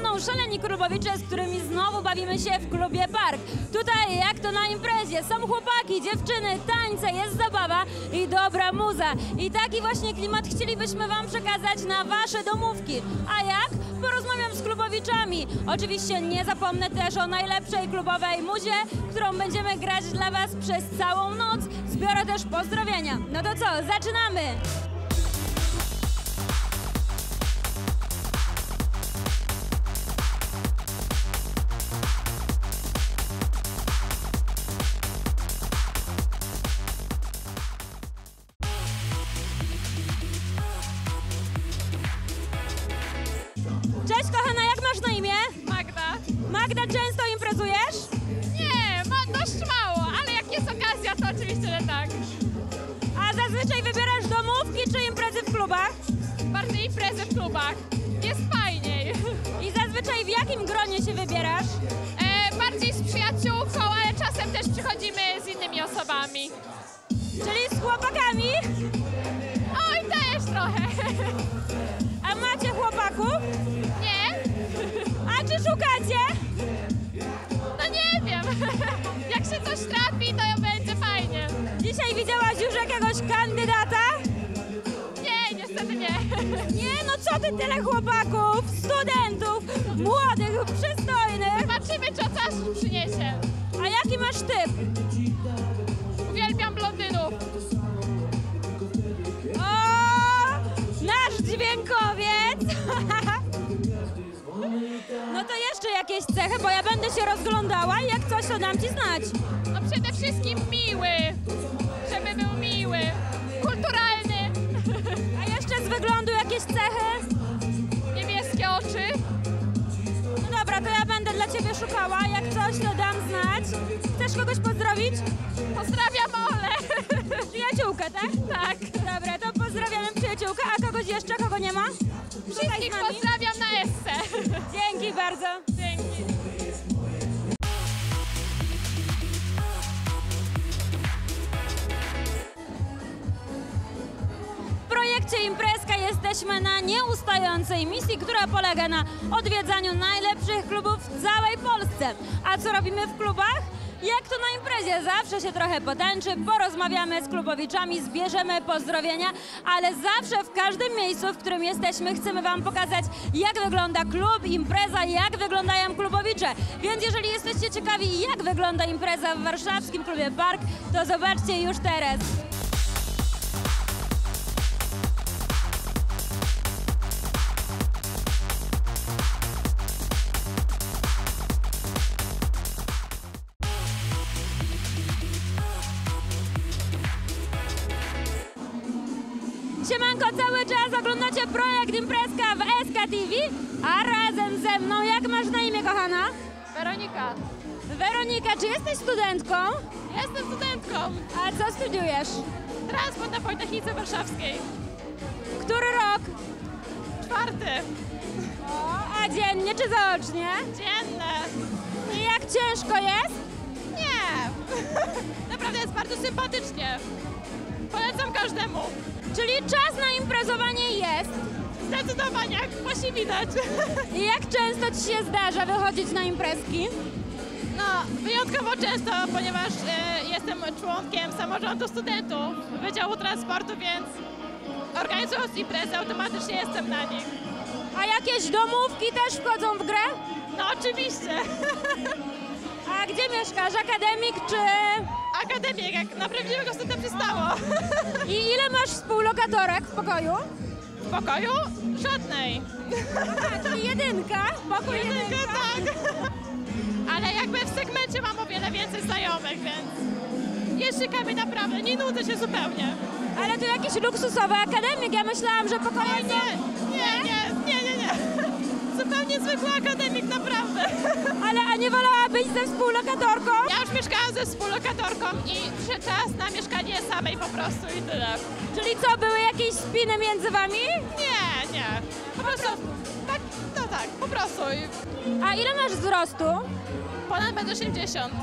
są szaleni klubowicze, z którymi znowu bawimy się w klubie Park. Tutaj jak to na imprezie, są chłopaki, dziewczyny, tańce, jest zabawa i dobra muza. I taki właśnie klimat chcielibyśmy wam przekazać na wasze domówki. A jak? Porozmawiam z klubowiczami. Oczywiście nie zapomnę też o najlepszej klubowej muzie, którą będziemy grać dla was przez całą noc. Zbiorę też pozdrowienia. No to co, zaczynamy! Cześć kochana, jak masz na imię? Magda. Magda, często imprezujesz? Nie, dość mało, ale jak jest okazja, to oczywiście, że tak. A zazwyczaj wybierasz domówki czy imprezy w klubach? Bardziej imprezy w klubach. Jest fajniej. I zazwyczaj w jakim gronie się wybierasz? Bardziej z przyjaciółką, ale czasem też przychodzimy z innymi osobami. Czyli z chłopakami? Oj, też trochę. A macie chłopaków? Nie? A czy szukacie? No nie wiem. Jak się coś trafi, to będzie fajnie. Dzisiaj widziałaś już jakiegoś kandydata? Nie, niestety nie. Nie, no co ty, tyle chłopaków, studentów, młodych, przystojnych. Zobaczymy, co czas przyniesie. A jaki masz typ? Uwielbiam blondynów. O, nasz dźwiękowiec! No to jeszcze jakieś cechy, bo ja będę się rozglądała i jak coś, to dam ci znać. No przede wszystkim miły. Żeby był miły. Kulturalny. A jeszcze z wyglądu jakieś cechy? Niebieskie oczy. No dobra, to ja będę dla ciebie szukała, jak coś, to dam znać. Chcesz kogoś pozdrowić? Pozdrawiam Olę. Przyjaciółkę, tak? Tak. Dobra, to pozdrawiamy przyjaciółkę, a kogoś jeszcze, kogo nie ma? Wszystkich pozdrawiam na Essce. Dzięki bardzo. Dzięki. W projekcie Imprezka jesteśmy na nieustającej misji, która polega na odwiedzaniu najlepszych klubów w całej Polsce. A co robimy w klubach? Jak to na imprezie, zawsze się trochę potęczy, porozmawiamy z klubowiczami, zbierzemy pozdrowienia, ale zawsze w każdym miejscu, w którym jesteśmy, chcemy wam pokazać, jak wygląda klub, impreza, jak wyglądają klubowicze. Więc jeżeli jesteście ciekawi, jak wygląda impreza w warszawskim klubie Park, to zobaczcie już teraz. Siemanko, cały czas oglądacie projekt Imprezka w SK TV, a razem ze mną, jak masz na imię, kochana? Weronika. Weronika, czy jesteś studentką? Jestem studentką. A co studiujesz? Transport na Politechnice Warszawskiej. Który rok? 4. O, a dziennie czy zaocznie? Dzienne. I jak ciężko jest? Nie. Naprawdę jest bardzo sympatycznie. Polecam każdemu. Czyli czas na imprezowanie jest. Zdecydowanie, jak właśnie widać. I jak często ci się zdarza wychodzić na imprezki? No, wyjątkowo często, ponieważ jestem członkiem samorządu studentów Wydziału Transportu, więc organizując imprezy automatycznie jestem na nich. A jakieś domówki też wchodzą w grę? No oczywiście. A gdzie mieszkasz? Akademik czy... Akademik, jak na prawdziwego studenta przystało. I ile masz współlokatorek w pokoju? W pokoju? Żadnej. A, czyli jedynka? Pokój jedynka. Tak. Ale jakby w segmencie mam o wiele więcej znajomych, więc jest ciekawie naprawdę, nie nudzę się zupełnie. Ale to jakiś luksusowy akademik, ja myślałam, że pokoje Nie. Zupełnie zwykły akademik, naprawdę. Ale a nie wolałabyś ze współlokatorką? Ja już mieszkałam ze współlokatorką i przyszedł czas na mieszkanie samej po prostu i tyle. Czyli co, były jakieś spiny między wami? Nie. Po prostu, tak, no tak, po prostu. A ile masz wzrostu? Ponad 1,80 m.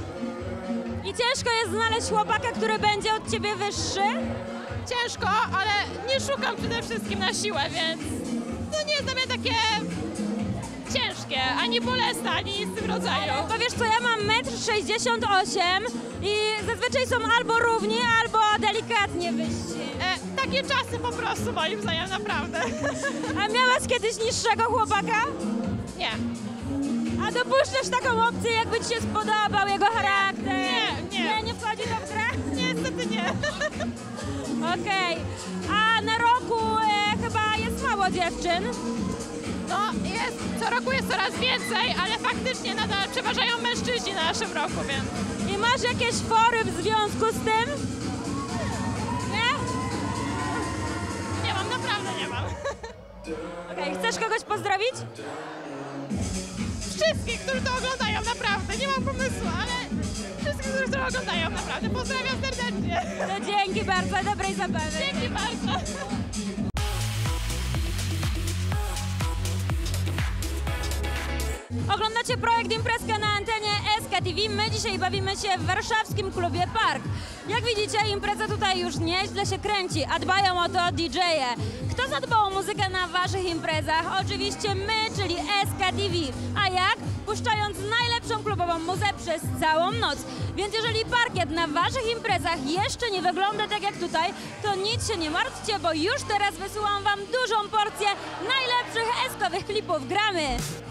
I ciężko jest znaleźć chłopaka, który będzie od ciebie wyższy? Ciężko, ale nie szukam przede wszystkim na siłę, więc to nie jest dla mnie takie ciężkie. ani bolesna, ani nic w tym rodzaju. Bo wiesz co, ja mam 1,68 m i zazwyczaj są albo równi, albo delikatnie wyżsi. Takie czasy po prostu moim zdaniem, naprawdę. A miałaś kiedyś niższego chłopaka? Nie. A dopuszczasz taką opcję, jakby ci się spodobał jego charakter? Nie. Nie wchodzi to w grę? Niestety nie. Okej. A na roku chyba jest mało dziewczyn. No, co roku jest coraz więcej, ale faktycznie nadal przeważają mężczyźni na naszym roku, więc... I masz jakieś fory w związku z tym? Nie? Nie mam, naprawdę nie mam. Okej, chcesz kogoś pozdrowić? Wszystkich, którzy to oglądają, naprawdę. Nie mam pomysłu, ale wszystkich, którzy to oglądają, naprawdę. Pozdrawiam serdecznie. To dzięki bardzo, dobrej zabawy. Dzięki bardzo. Oglądacie projekt Imprezka na antenie SKTV. My dzisiaj bawimy się w warszawskim klubie Park. Jak widzicie, impreza tutaj już nieźle się kręci, a dbają o to DJ-e. Kto zadbał o muzykę na waszych imprezach? Oczywiście my, czyli SKTV. A jak? Puszczając najlepszą klubową muzę przez całą noc. Więc jeżeli parkiet na waszych imprezach jeszcze nie wygląda tak jak tutaj, to nic się nie martwcie, bo już teraz wysyłam wam dużą porcję najlepszych eskowych klipów. Gramy!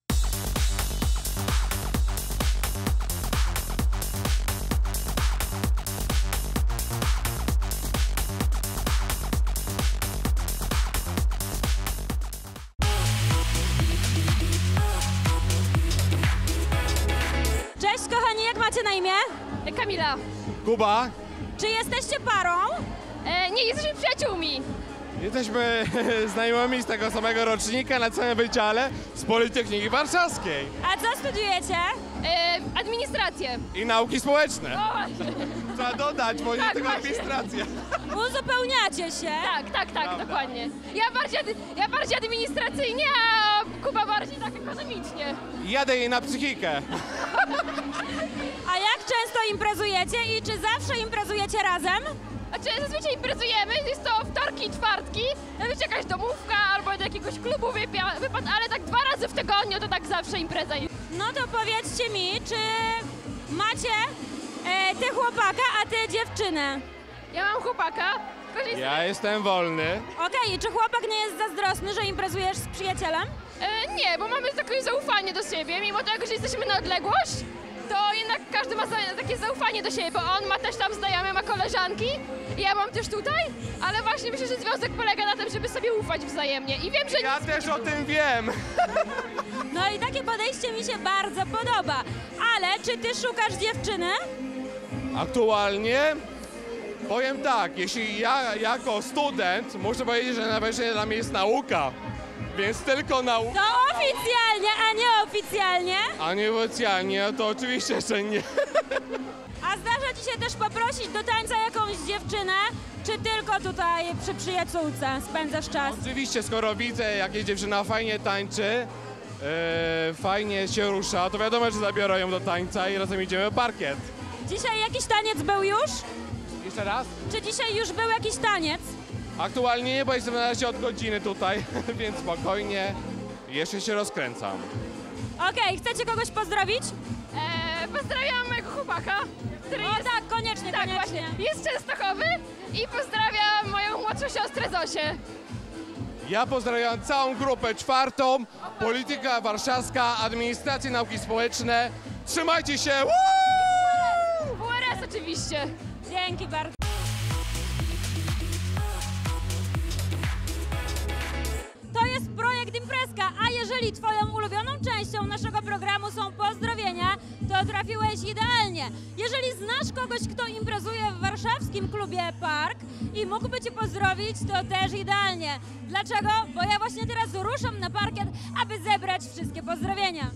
Cześć kochani, jak macie na imię? Kamila. Kuba, Czy jesteście parą? Nie, jesteśmy przyjaciółmi. jesteśmy znajomi z tego samego rocznika na całym wydziale z Politechniki Warszawskiej A co studiujecie? Administrację. i nauki społeczne. O, właśnie. Trzeba dodać, bo nie Tak, tylko właśnie. administracja. Uzupełniacie się? Tak, dokładnie. Ja bardziej administracyjnie, a Kuba bardziej tak ekonomicznie. Jadę jej na psychikę. A jak często imprezujecie i czy zawsze imprezujecie razem? Znaczy, zazwyczaj imprezujemy, jest to wtorki i czwartki, nawet jakaś domówka albo do jakiegoś klubu wypad, ale tak 2 razy w tygodniu to tak zawsze impreza jest. No to powiedzcie mi, czy macie ty chłopaka, a ty dziewczynę? Ja mam chłopaka, tylko że Ja jestem wolny. Okej, i czy chłopak nie jest zazdrosny, że imprezujesz z przyjacielem? nie, bo mamy takie zaufanie do siebie, mimo tego, że jesteśmy na odległość, to jednak każdy ma takie zaufanie do siebie, bo on ma też tam znajome, ma koleżanki i ja mam też tutaj, ale właśnie myślę, że związek polega na tym, żeby sobie ufać wzajemnie i wiem, że Ja też o tym wiem. No i takie podejście mi się bardzo podoba. Ale czy ty szukasz dziewczyny? Aktualnie powiem tak, jeśli ja jako student muszę powiedzieć, że najważniejsza dla mnie jest nauka. Więc tylko nauka, To oficjalnie, a nie oficjalnie. a nieoficjalnie to oczywiście, że nie. A zdarza ci się też poprosić do tańca jakąś dziewczynę, czy tylko tutaj przy przyjaciółce spędzasz czas? Oczywiście, skoro widzę, jak dziewczyna fajnie tańczy, fajnie się rusza, to wiadomo, że zabiorę ją do tańca i razem idziemy parkiet. Dzisiaj jakiś taniec był już? Jeszcze raz? Czy dzisiaj już był jakiś taniec? Aktualnie nie, bo jestem na razie od godziny tutaj, więc spokojnie, jeszcze się rozkręcam. Okej, chcecie kogoś pozdrowić? pozdrawiam mojego chłopaka, który O jest... tak, koniecznie, Tak, koniecznie. właśnie. Jest częstochowy i pozdrawiam moją młodszą siostrę Zosię. Ja pozdrawiam całą grupę 4, Polityka Warszawska, Administracja Nauki Społeczne. Trzymajcie się! Woo! WRS oczywiście. Dzięki bardzo. To jest projekt Imprezka, a jeżeli twoją ulubioną częścią naszego programu są pozdrowienia, to trafiłeś idealnie. Jeżeli znasz kogoś, kto imprezuje w warszawskim klubie Park i mógłby cię pozdrowić, to też idealnie. Dlaczego? Bo ja właśnie teraz ruszam na parkiet, aby zebrać wszystkie pozdrowienia.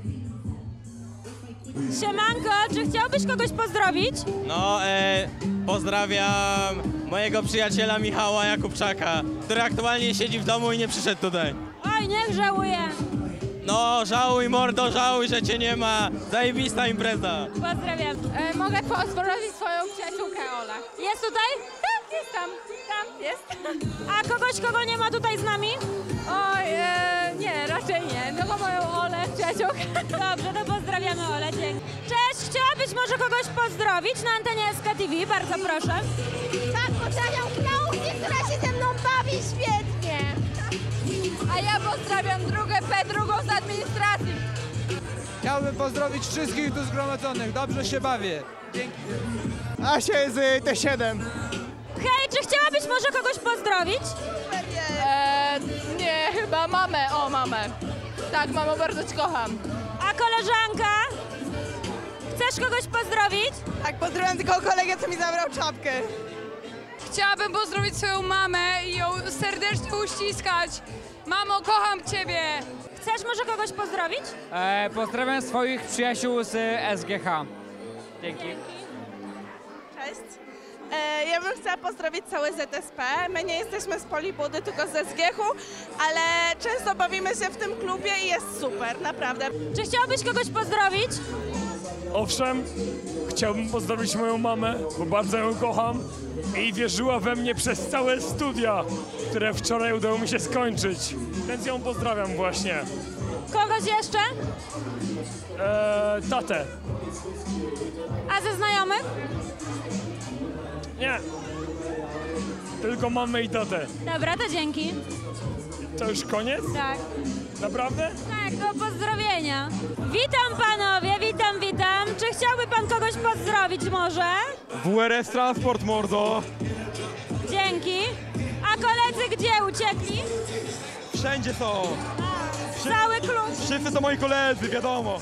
Siemanko, czy chciałbyś kogoś pozdrowić? No, pozdrawiam mojego przyjaciela Michała Jakubczaka, który aktualnie siedzi w domu i nie przyszedł tutaj. Oj, niech żałuję. No, żałuj mordo, żałuj, że cię nie ma. Zajebista impreza. Pozdrawiam. Mogę pozdrowić swoją przyjaciółkę Olę. Jest tutaj? Tak, jest tam. Tam jest. A kogoś, kogo nie ma tutaj z nami? Oj, nie, raczej nie, tylko moją Olę, przyjaciółkę. Dobrze, to pozdrawiamy Olę, dzięki. Cześć, chciałabyś może kogoś pozdrowić na antenie SKTV? Bardzo proszę. Tak, pozdrawiam Klaudię, która się ze mną bawi świetnie. A ja pozdrawiam drugą z administracji. Chciałbym pozdrowić wszystkich tu zgromadzonych. Dobrze się bawię. Dzięki. Asia jest T7. Hej, czy chciałabyś może kogoś pozdrowić? Nie, chyba mamę. O, mamę. Tak, mamo, bardzo cię kocham. A koleżanka? Chcesz kogoś pozdrowić? Tak, pozdrawiam tylko kolegę, co mi zabrał czapkę. Chciałabym pozdrowić swoją mamę i ją serdecznie uściskać. Mamo, kocham ciebie. Chcesz może kogoś pozdrowić? Pozdrawiam swoich przyjaciół z SGH. Dzięki. Cześć. Ja bym chciała pozdrowić całe ZSP. My nie jesteśmy z Polibudy, tylko ze SGH-u, ale często bawimy się w tym klubie i jest super, naprawdę. Czy chciałbyś kogoś pozdrowić? Owszem, chciałbym pozdrowić moją mamę, bo bardzo ją kocham i wierzyła we mnie przez całe studia, które wczoraj udało mi się skończyć. Więc ją pozdrawiam właśnie. Kogoś jeszcze? Tatę. A ze znajomych? Nie. Tylko mamę i tatę. Dobra, to dzięki. To już koniec? Tak. Naprawdę? Tak, do pozdrowienia. Witam panowie, witam. Czy chciałby pan kogoś pozdrowić może? WRS Transport, mordo! Dzięki. A koledzy gdzie uciekli? Wszędzie są! Cały klub. Wszyscy są moi koledzy, wiadomo!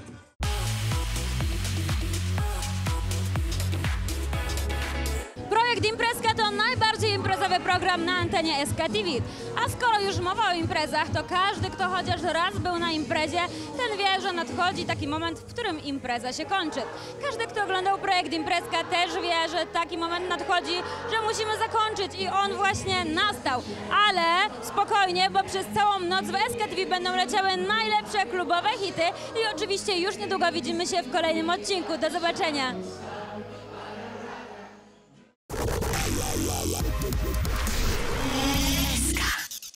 Projekt Imprezka to najbardziej imprezowy program na antenie SKTV. A skoro już mowa o imprezach, to każdy, kto chociaż raz był na imprezie, ten wie, że nadchodzi taki moment, w którym impreza się kończy. Każdy, kto oglądał projekt Imprezka, też wie, że taki moment nadchodzi, że musimy zakończyć i on właśnie nastał. Ale spokojnie, bo przez całą noc w SKTV będą leciały najlepsze klubowe hity i oczywiście już niedługo widzimy się w kolejnym odcinku. Do zobaczenia!